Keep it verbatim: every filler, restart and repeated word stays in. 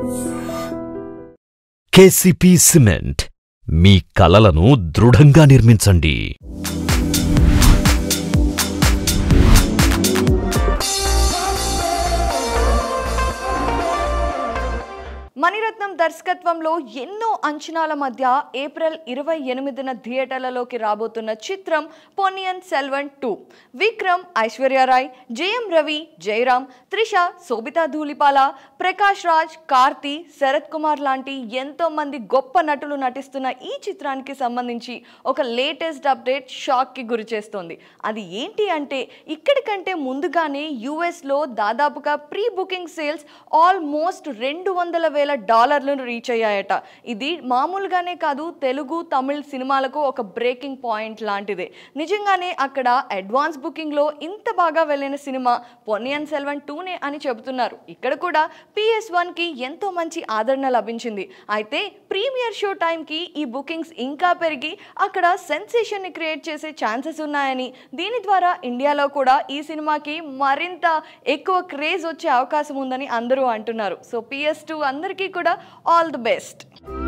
KCP cement మీ కలలను దృఢంగా నిర్మించండి. మణిరత్నం దర్శకత్వంలో ఎన్నో అంచనాల మధ్య ఏప్రిల్ ఇరవై ఎనిమిదిన థియేటర్లలోకి రాబోతున్న చిత్రం పొన్నియిన్ సెల్వన్ టూ. విక్రమ్, ఐశ్వర్యరాయ్, జేఎం రవి, జయరామ్, త్రిష, శోభితా ధూళిపాల, ప్రకాష్ రాజ్, కార్తి, శరత్ కుమార్ లాంటి ఎంతో మంది గొప్ప నటులు నటిస్తున్న ఈ చిత్రానికి సంబంధించి ఒక లేటెస్ట్ అప్డేట్ షాక్ కి గురి చేస్తోంది. అది ఏంటి అంటే ఇక్కడికంటే ముందుగానే యుఎస్లో దాదాపుగా ప్రీ బుకింగ్ సేల్స్ ఆల్మోస్ట్ రెండు వందల వేల డాలర్లను రీచ్ అయ్యాయట. ఇది మామూలుగానే కాదు, తెలుగు తమిళ్ సినిమాలకు ఒక బ్రేకింగ్ పాయింట్ లాంటిదే. నిజంగానే అక్కడ అడ్వాన్స్ బుకింగ్ లో ఇంత బాగా వెళ్ళిన సినిమా పొన్నియిన్ సెల్వన్ టూనే అని చెబుతున్నారు. ఇక్కడ కూడా పిఎస్ వన్ కి ఎంతో మంచి ఆదరణ లభించింది. అయితే ప్రీమియర్ షో టైం కి ఈ బుకింగ్స్ ఇంకా పెరిగి అక్కడ సెన్సేషన్ ని క్రియేట్ చేసే ఛాన్సెస్ ఉన్నాయని, దీని ద్వారా ఇండియాలో కూడా ఈ సినిమాకి మరింత ఎక్కువ క్రేజ్ వచ్చే అవకాశం ఉందని అందరూ అంటున్నారు. సో పిఎస్ టూ అందరికీ కూడా ఆల్ ది బెస్ట్.